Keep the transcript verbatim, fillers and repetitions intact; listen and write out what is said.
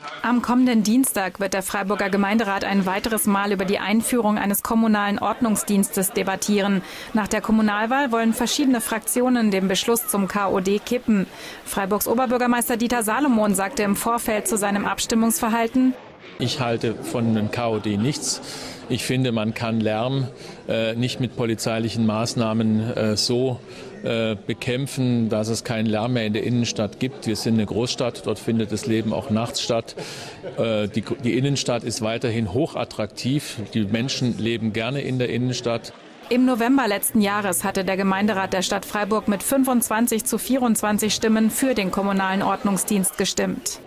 Am kommenden Dienstag wird der Freiburger Gemeinderat ein weiteres Mal über die Einführung eines kommunalen Ordnungsdienstes debattieren. Nach der Kommunalwahl wollen verschiedene Fraktionen den Beschluss zum K O D kippen. Freiburgs Oberbürgermeister Dieter Salomon sagte im Vorfeld zu seinem Abstimmungsverhalten: Ich halte von einem K O D nichts. Ich finde, man kann Lärm äh, nicht mit polizeilichen Maßnahmen äh, so äh, bekämpfen, dass es keinen Lärm mehr in der Innenstadt gibt. Wir sind eine Großstadt, dort findet das Leben auch nachts statt. Äh, die, die Innenstadt ist weiterhin hochattraktiv. Die Menschen leben gerne in der Innenstadt. Im November letzten Jahres hatte der Gemeinderat der Stadt Freiburg mit fünfundzwanzig zu vierundzwanzig Stimmen für den kommunalen Ordnungsdienst gestimmt.